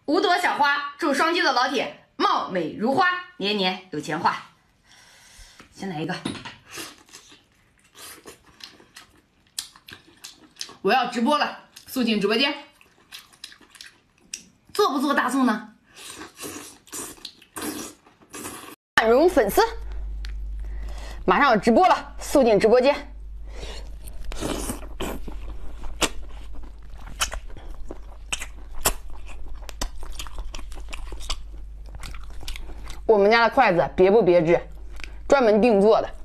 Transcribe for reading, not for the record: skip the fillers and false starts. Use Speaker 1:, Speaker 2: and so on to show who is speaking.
Speaker 1: 5朵小花，祝双击的老铁貌美如花，年年有钱花。先来一个，我要直播了，速进直播间，做不做大宋呢？
Speaker 2: 万荣粉丝，马上要直播了，速进直播间。我们家的筷子别不别致，专门定做的。